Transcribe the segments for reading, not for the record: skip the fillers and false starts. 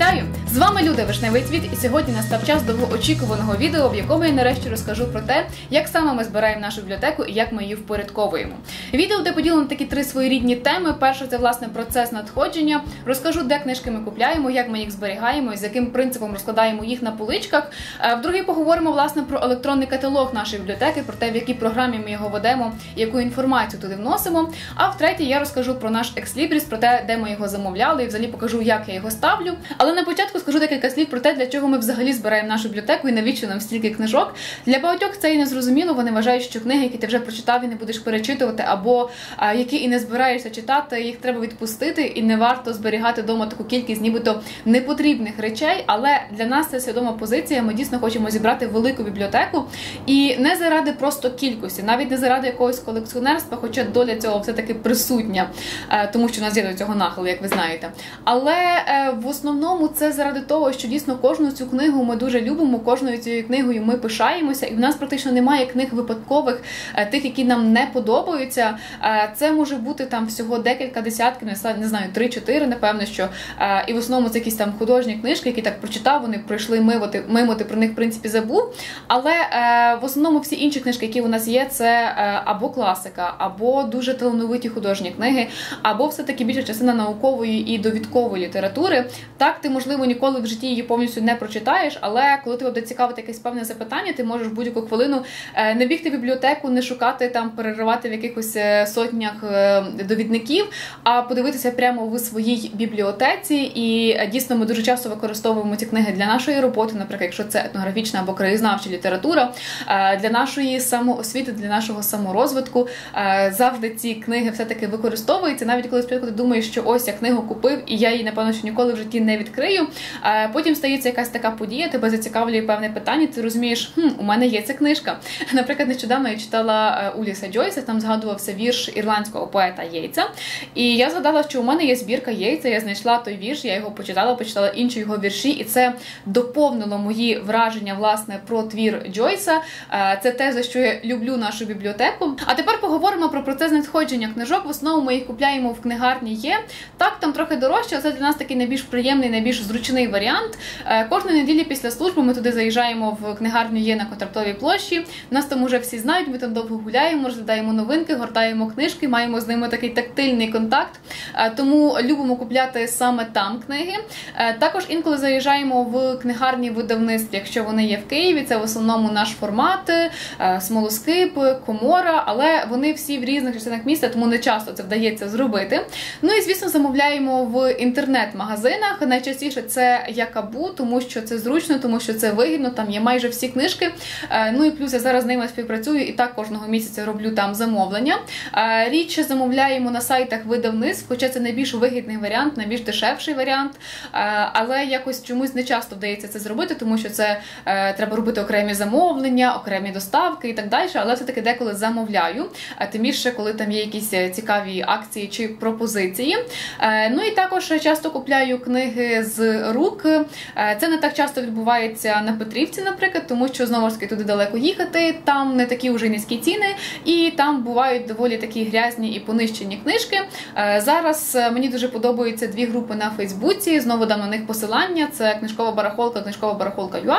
Вітаю! З вами Люда Вишневий Цвіт, і сьогодні настав час довгоочікуваного відео, в якому я нарешті розкажу про те, як саме ми збираємо нашу бібліотеку і як ми її впорядковуємо. Відео, де поділено такі три своєрідні теми. Перше – це, власне, процес надходження. Розкажу, де книжки ми купляємо, як ми їх зберігаємо і з яким принципом розкладаємо їх на поличках. В другій поговоримо, власне, про електронний каталог нашої бібліотеки, про те, в якій програмі ми його ведемо, яку інформацію туди вносимо. А в третій я розкажу про наш екслібріс, про те, де ми його замовляли, і взагалі покажу, як я його ставлю. Але на початку скажу декілька слів про те, для чого ми взагалі збираємо нашу бібліотеку і навіщо нам стільки книжок. Для багатьох це і незрозуміло, вони вважають, що книги, які ти вже прочитав і не будеш перечитувати, або які і не збираєшся читати, їх треба відпустити і не варто зберігати вдома таку кількість нібито непотрібних речей. Але для нас це свідома позиція, ми дійсно хочемо зібрати велику бібліотеку і не заради просто кількості, навіть не заради якогось колекціонерства, хоча доля цього все-таки присутня, тому що у нас є до цього нахил, як ви знаєте. Але в основному це заради того, що дійсно кожну цю книгу ми дуже любимо, кожною цією книгою ми пишаємося, і в нас практично немає книг випадкових, тих, які нам не подобаються. Це може бути там всього декілька десятків, не знаю, 3-4, напевно, що. І в основному це якісь там художні книжки, які так прочитав, вони пройшли мимо, ти про них, в принципі, забув. Але в основному всі інші книжки, які у нас є, це або класика, або дуже талановиті художні книги, або все-таки більша частина наукової і довідкової літератури. Так, ти, можливо, ніколи в житті її повністю не прочитаєш, але коли тебе буде цікавити якесь певне запитання, ти можеш будь-яку хвилину не бігти в бібліотеку, не шукати там, переривати в якихось сотнях довідників, а подивитися прямо в своїй бібліотеці. І дійсно ми дуже часто використовуємо ці книги для нашої роботи, наприклад, якщо це етнографічна або краєзнавча література, для нашої самоосвіти, для нашого саморозвитку. Завжди ці книги все-таки використовуються, навіть коли спочатку ти думаєш, що ось я книгу купив, і я її, напевно, що ніколи в житті не відкрию. Потім стається якась така подія, тебе зацікавлює певне питання, ти розумієш, у мене є ця книжка. Наприклад, нещодавно я читала Уліса Джойса, там згадувався вірш ірландського поета Єйтса. І я згадала, що у мене є збірка Єйтса, я знайшла той вірш, я його почитала інші його вірші, і це доповнило мої враження, власне, про твір Джойса. Це те, за що я люблю нашу бібліотеку. А тепер поговоримо про процес надходження книжок. В основному ми їх купляємо в книгарні Є. Так, там трохи дорожче, але це для нас такий найбільш приємний, найбільш зручний варіант. Кожної неділі після служби ми туди заїжджаємо в книгарню Є на Контрактовій площі. Нас там уже всі знають, ми там довго гуляємо, розглядаємо новинки, гортаємо книжки, маємо з ними такий тактильний контакт. Тому любимо купляти саме там книги. Також інколи заїжджаємо в книгарні видавництв, якщо вони є в Києві. Це в основному наш формат, Смолоскип, Комора, але вони всі в різних частинах міста, тому не часто це вдається зробити. Ну і, звісно, замовляємо в інтернет-магазинах. Найчастіше це Якабу, тому що це зручно, тому що це вигідно, там є майже всі книжки. Ну і плюс я зараз з ними співпрацюю і так кожного місяця роблю там замовлення. Рідше замовляємо на сайтах видавництв, хоча це найбільш вигідний варіант, найбільш дешевший варіант, але якось чомусь не часто вдається це зробити, тому що це треба робити окремі замовлення, окремі доставки і так далі, але все-таки деколи замовляю, тим більше, коли там є якісь цікаві акції чи пропозиції. Ну і також часто купляю книги з рук. Це не так часто відбувається на Петрівці, наприклад, тому що, знову ж таки, туди далеко їхати, там не такі вже низькі ціни, і там бувають доволі такі грязні і понищені книжки. Зараз мені дуже подобаються дві групи на Фейсбуці, знову дам на них посилання, це книжкова барахолка.ua.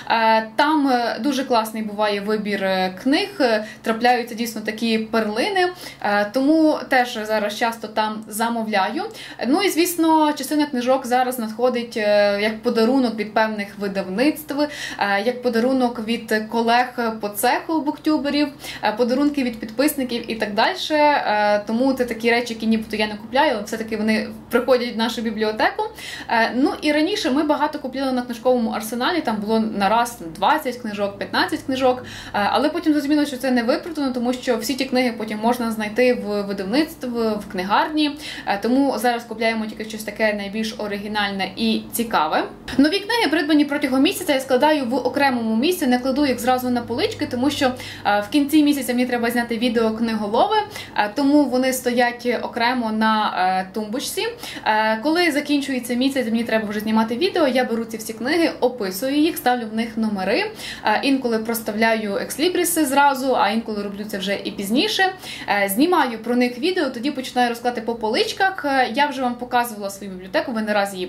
Там дуже класний буває вибір книг, трапляються дійсно такі перлини, тому теж зараз часто там замовляю. Ну і, звісно, частина книжок зараз надходить як подарунок від певних видавництв, як подарунок від колег по цеху буктюберів, подарунки від підписників і так далі. Тому це такі речі, які нібито я не купляю, але все-таки вони приходять в нашу бібліотеку. Ну і раніше ми багато купляли на книжковому арсеналі, там було на раз 20 книжок, 15 книжок, але потім зрозуміло, що це не виправдано, тому що всі ті книги потім можна знайти в видавництві, в книгарні, тому зараз купляємо тільки щось таке найбільш оригінальне і цікаве. Нові книги, придбані протягом місяця, я складаю в окремому місці, не кладу їх зразу на полички, тому що в кінці місяця мені треба зняти відео книголови, тому вони стоять окремо на тумбочці. Коли закінчується місяць, мені треба вже знімати відео, я беру ці всі книги, описую їх, ставлю в них номери, інколи проставляю екслібріси зразу, а інколи роблю це вже і пізніше. Знімаю про них відео, тоді починаю розкладати по поличках. Я вже вам показувала свою бібліотеку, ви не раз її бачили, ви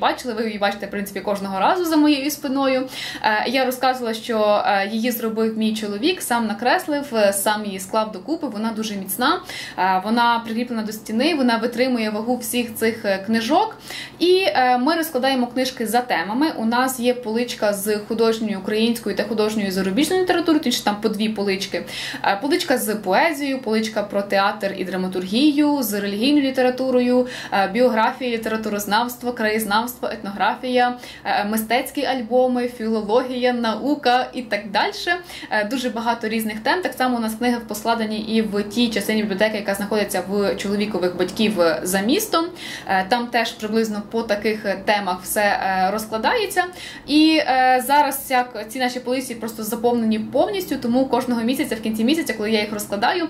згадую її, бачите, в принципі, кожного разу за моєю спиною. Я розказувала, що її зробив мій чоловік, сам накреслив, сам її склав докупи, вона дуже міцна, вона прикріплена до стіни, вона витримує вагу всіх цих книжок. І ми розкладаємо книжки за темами. У нас є поличка з художньою українською та художньою зарубіжною літературою, тобто там по 2 полички. Поличка з поезією, поличка про театр і драматургію, з релігійною літературою, біографія, літературознавство, краєзнавство, етнографія, мистецькі альбоми, філологія, наука і так далі. Дуже багато різних тем. Так само у нас книги поскладені і в тій частині бібліотеки, яка знаходиться в чоловікових батьків за містом. Там теж приблизно по таких темах все розкладається. І зараз ці наші полиці просто заповнені повністю, тому кожного місяця, в кінці місяця, коли я їх розкладаю,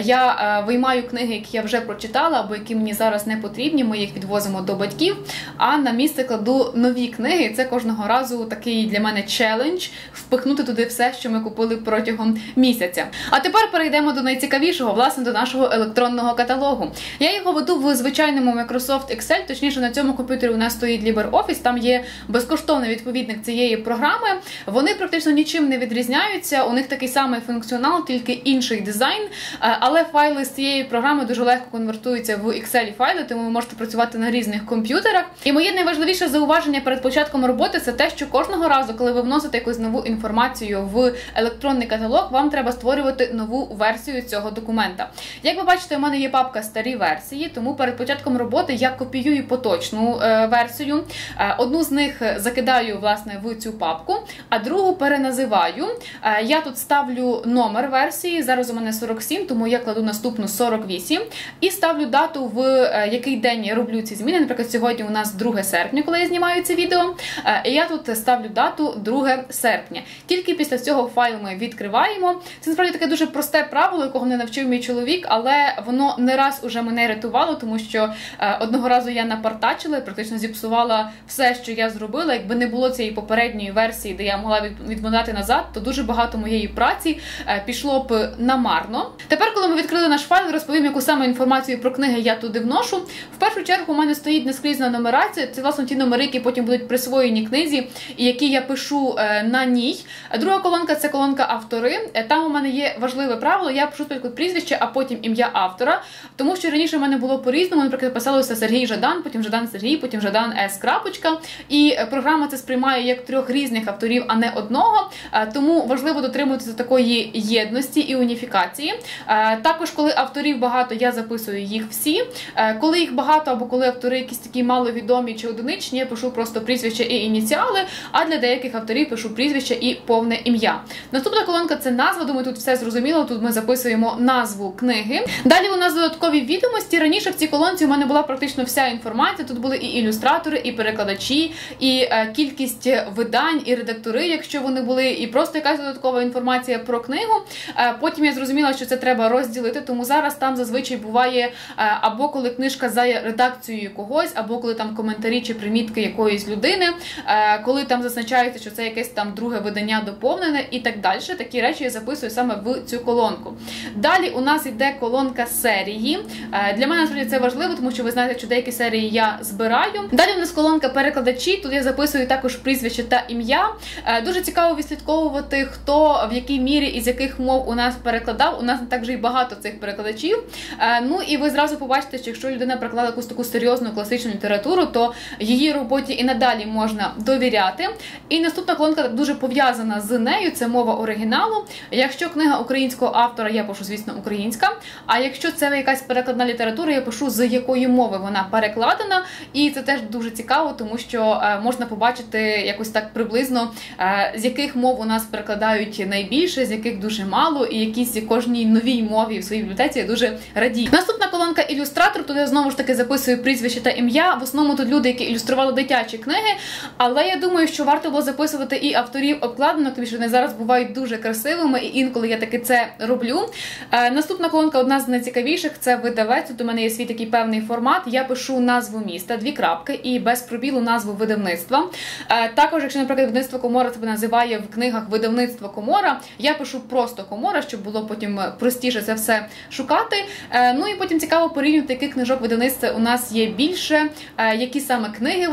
я виймаю книги, які я вже прочитала, або які мені зараз не потрібні, ми їх відвозимо до батьків, а на місце кладу нові книги. І це кожного разу такий для мене челендж – впихнути туди все, що ми купили протягом місяця. А тепер перейдемо до найцікавішого, власне, до нашого електронного каталогу. Я його веду в звичайному Microsoft Excel, точніше на цьому комп'ютері у нас стоїть LibreOffice, там є безкоштовний відповідник цієї програми. Вони практично нічим не відрізняються, у них такий самий функціонал, тільки інший дизайн, але файли з цієї програми дуже легко конвертуються в Excel файли, тому ви можете працювати на різних комп'ютерах. І моє найважливіше зауваження перед початком роботи – це те, що кожного разу, коли ви вносите якусь нову інформацію в електронний каталог, вам треба створювати нову версію цього документа. Як ви бачите, у мене є папка «Старі версії», тому перед початком роботи я копіюю поточну версію. Одну з них закидаю, власне, в цю папку, а другу переназиваю. Я тут ставлю номер версії, зараз у мене 47, тому я кладу наступну 48, і ставлю дату, в який день я роблю ці зміни. Наприклад, сьогодні у нас 2 серпня, коли я знімаю це відео, і я тут ставлю дату 2 серпня. Тільки після цього файл ми відкриваємо. Це, насправді, таке дуже просте правило, якого мене навчив мій чоловік, але воно не раз уже мене рятувало, тому що одного разу я напартачила, практично зіпсувала все, що я зробила. Якби не було цієї попередньої версії, де я могла відмотати назад, то дуже багато моєї праці пішло б намарно. Тепер, коли ми відкрили наш файл, розповім, яку саме інформацію про книги я туди вношу. В першу чергу у мене стоїть наскрізна нумерація. Це, власне, ті номери, які потім будуть присвоєні книзі, і які я пишу на ній. Друга колонка – це колонка «Автори». Там у мене є важливе правило, я пишу спочатку прізвище, а потім ім'я автора. Тому що раніше в мене було по-різному, наприклад, писалося Сергій Жадан, потім Жадан Сергій, потім Жадан С. крапочка. І програма це сприймає як 3 різних авторів, а не одного. Тому важливо дотримуватися такої єдності і уніфікації. Також, коли авторів багато, я записую їх всі. Коли їх багато, або коли автори якісь такі маловідомі чи одиничні, я пишу просто прізвище і ініціали, а для деяких авторів пишу прізвище і повне ім'я. Наступна колонка – це назва. Думаю, тут все зрозуміло. Тут ми записуємо назву книги. Далі у нас додаткові відомості. Раніше в цій колонці у мене була практично вся інформація. Тут були і ілюстратори, і перекладачі, і кількість видань, і редактори, якщо вони були, і просто якась додаткова інформація про книгу. Потім я зрозуміла, що це треба розділити, тому зараз там зазвичай буває або коли книжка за редакцією когось, або коли там коментарі чи примітки якоїсь людини, коли там зазначається, що це якесь там друге видання доповнене і так далі. Такі речі я записую саме в цю колонку. Далі у нас йде колонка серії. Для мене, насправді, це важливо, тому що ви знаєте, що деякі серії я збираю. Далі у нас колонка перекладачі. Тут я записую також прізвище та ім'я. Дуже цікаво відслідковувати, хто в якій мірі і з яких мов у нас перекладав. У нас не так вже й багато цих перекладачів. Ну і ви зразу побачите, що якщо людина перекладала якусь таку серйозну класичну літературу, то її роботі і надалі можна довіряти. І наступна колонка дуже пов'язана з нею, це мова оригіналу. Якщо книга українського автора, я пишу, звісно, українська. А якщо це якась перекладна література, я пишу, з якої мови вона перекладена. І це теж дуже цікаво, тому що можна побачити якось так приблизно, з яких мов у нас перекладають найбільше, з яких дуже мало, і якісь кожній новій мові в своїй бібліотеці я дуже радію. Наступна колонка ілюстратор, тут я знову ж таки записую прізвище та ім'я. В основному тут люди, які ілюстрували дитячі книги, але я думаю, що варто було записувати і авторів обкладинок, тому що вони зараз бувають дуже красивими, і інколи я таки це роблю. Наступна колонка, одна з найцікавіших, це видавець. Тут у мене є свій такий певний формат. Я пишу назву міста, 2 крапки, і без пробілу назву видавництва. Також, якщо, наприклад, видавництво Комора себе називає в книгах видавництво Комора, я пишу просто Комора, щоб було потім простіше це все шукати. Ну і потім цікаво порівнювати, яких книжок видавництва у нас є більше, які саме книги вони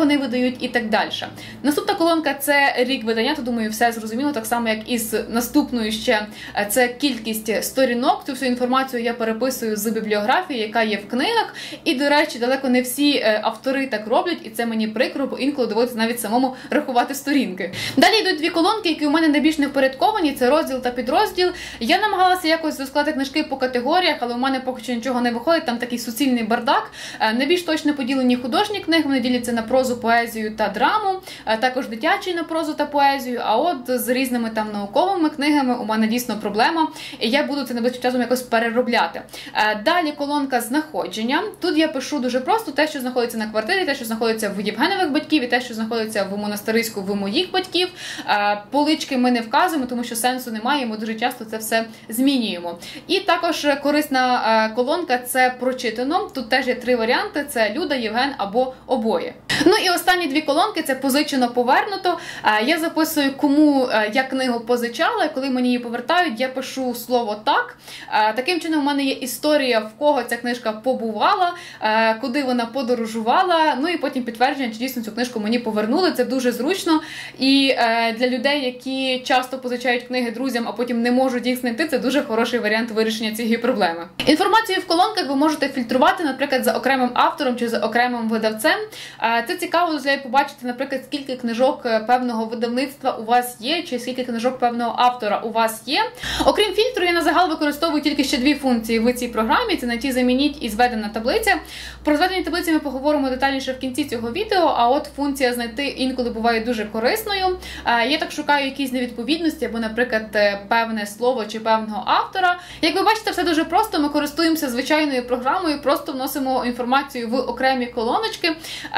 вони видають і так далі. Наступна колонка – це рік видання, то, думаю, все зрозуміло, так само, як і з наступною ще це кількість сторінок. Цю всю інформацію я переписую з бібліографії, яка є в книгах. І, до речі, далеко не всі автори так роблять, і це мені прикро, бо інколи доводиться навіть самому рахувати сторінки. Далі йдуть дві колонки, які у мене найбільш не впорядковані, це розділ та підрозділ. Я намагалася якось розкладати книжки по категоріях, але у мене поки що нічого не виходить, там такий суцільний бардак. Найбільш точно поділені художні книги, вони діляться на прозу, поезію та драму, також дитячі на прозу та поезію, а от з різними там науковими книгами у мене дійсно проблема, і я буду це найближчим часом якось переробляти. Далі колонка знаходження. Тут я пишу дуже просто те, що знаходиться на квартирі, те, що знаходиться в Євгенових батьків, і те, що знаходиться в Монастириську в моїх батьків. Полички ми не вказуємо, тому що сенсу немає, ми дуже часто це все змінюємо. І також корисна колонка – це прочитано. Тут теж є три варіанти – це Люда, Євген або обоє. Ну і останні дві колонки – це позичено, повернуто. Я записую, кому я книгу позичала, і коли мені її повертають, я пишу слово «так». Таким чином, у мене є історія, в кого ця книжка побувала, куди вона подорожувала, ну і потім підтвердження, чи дійсно цю книжку мені повернули. Це дуже зручно. І для людей, які часто позичають книги друзям, а потім не можуть їх знайти, це дуже хороший варіант вирішення цієї проблеми. Інформацію в колонках ви можете фільтрувати, наприклад, за окремим автором чи за окремим видавцем. Це цікаво дозволяє побачити, наприклад, скільки книжок певного видавництва у вас є, чи скільки книжок певного автора у вас є. Окрім фільтру, я на загал використовую тільки ще дві функції в цій програмі. Це знайти, замініть і зведена таблиця. Про зведені таблиці ми поговоримо детальніше в кінці цього відео, а от функція знайти інколи буває дуже корисною. Я так шукаю якісь невідповідності або, наприклад, певне слово чи певного автора. Як ви бачите, все дуже просто. Ми користуємося звичайною програмою, просто вносимо інформацію в окремі колоночки.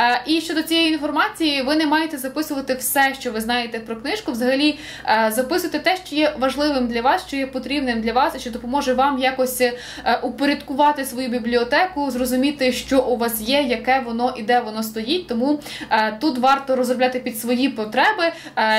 І щодо цієї інформації, ви не маєте записувати все, що ви знаєте про книжку. Взагалі, записуйте те, що є важливим для вас, що є потрібним для вас, і що допоможе вам якось упорядкувати свою бібліотеку, зрозуміти, що у вас є, яке воно і де воно стоїть. Тому тут варто розробляти під свої потреби.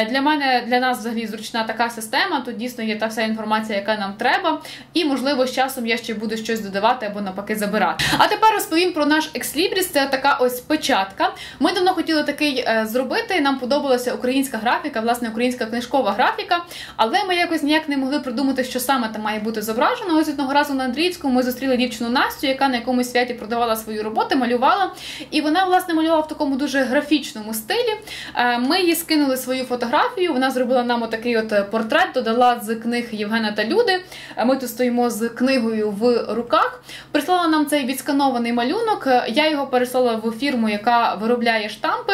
Для нас взагалі зручна така система, тут дійсно є та вся інформація, яка нам треба, і, можливо, з часом я ще буду щось додавати або навпаки забирати. А тепер розповім про наш Екслібріс. Це така ось печатка. Ми давно хотіли такий зробити, нам подобалася українська графіка, власне, українська книжкова графіка, але ми якось ніяк не могли придумати, що саме там має бути зображено. Ось одного разу на Андріївському ми зустріли дівчину Настю, яка на якомусь святі продавала свої роботи, малювала, і вона, власне, малювала в такому дуже графічному стилі. Ми їй скинули свою фотографію, вона зробила нам отакий от портрет, додала з книг Євгена та Люди. Ми тут стоїмо з книгою в руках. Прислала нам цей відсканований малюнок, я його переслала в фірму, яка виробляє штампи.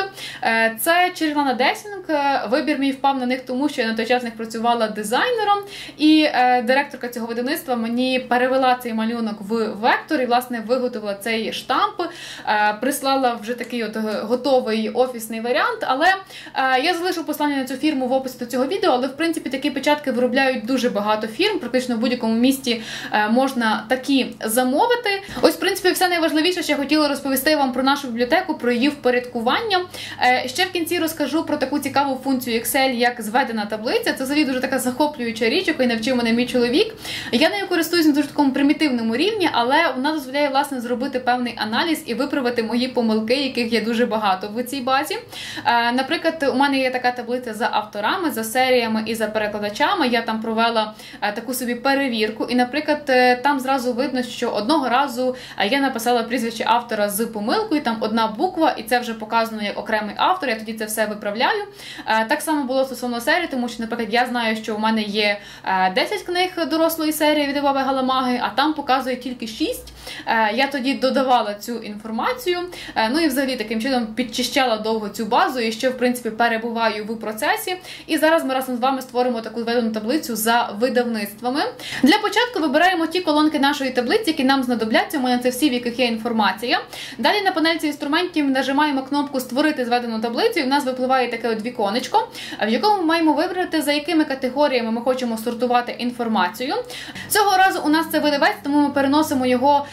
Це Червона Десінг. Вибір мій впав на них, тому що я на той час них працювала дизайнером, і директорка цього видавництва мені перевела цей малюнок в вектор і, власне, виготовила цей штамп. Прислала вже такий от готовий офісний варіант, але я залишу послання на цю фірму в описі до цього відео, але, в принципі, такі печатки виробляють дуже багато фірм, практично в будь-якому місті можна такі замовити. Ось, в принципі, все найважливіше, що я хотіла розповісти вам про нашу бібліотеку, про її впорядкування. Ще в кінці розкажу про таку цікаву функцію Excel, як зведена таблиця. Це взагалі дуже така захоплююча річ, якою навчив мене мій чоловік. Я нею користуюсь на дуже такому примітивному рівні, але вона дозволяє, власне, зробити певний аналіз і виправити мої помилки, яких є дуже багато в цій базі. Наприклад, у мене є така таблиця за авторами, за серіями і за перекладачами. Я там провела таку собі перевірку. І, наприклад, там зразу видно, що одного разу я написала прізвище автора з помилкою, там одна буква, і це вже показано як окремий автор, я тоді це все виправляю. Так само було стосовно серії, тому що, наприклад, я знаю, що у мене є 10 книг дорослої серії від Баби Галамаги, а там показує тільки 6. Я тоді додавала цю інформацію, ну і взагалі таким чином підчищала довго цю базу, і ще, в принципі, перебуваю в процесі. І зараз ми разом з вами створимо таку зведену таблицю за видавництвами. Для початку вибираємо ті колонки нашої таблиці, які нам знадобляться. У мене це всі, в яких є інформація. Далі на панельці інструментів нажимаємо кнопку «Створити зведену таблицю», і в нас випливає таке от віконечко, в якому ми маємо вибрати, за якими категоріями ми хочемо сортувати інформацію. Цього разу у нас це видавець, тому ми переносимо його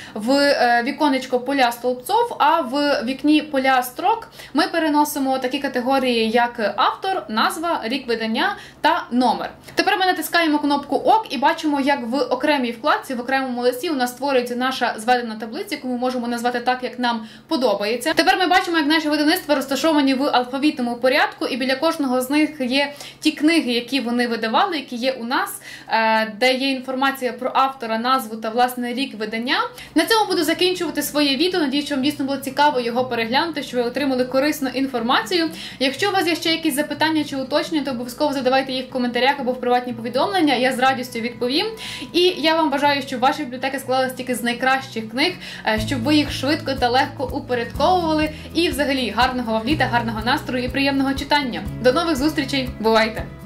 в віконечко поля стовпців, а в вікні поля строк ми переносимо такі категорії, як автор, назва, рік видання та номер. Тепер ми натискаємо кнопку ОК і бачимо, як в окремій вкладці, в окремому листі у нас створюється наша зведена таблиця, яку ми можемо назвати так, як нам подобається. Тепер ми бачимо, як наші видавництва розташовані в алфавітному порядку, і біля кожного з них є ті книги, які вони видавали, які є у нас, де є інформація про автора, назву та, власне, рік видання. На цьому буду закінчувати своє відео. Надіюсь, що вам дійсно було цікаво його переглянути, що ви отримали корисну інформацію. Якщо у вас є ще якісь запитання чи уточнення, то обов'язково задавайте їх в коментарях або в приватні повідомлення, я з радістю відповім. І я вам бажаю, щоб ваші бібліотеки складалися тільки з найкращих книг, щоб ви їх швидко та легко упорядковували. І взагалі гарного вам літа, гарного настрою і приємного читання. До нових зустрічей, бувайте!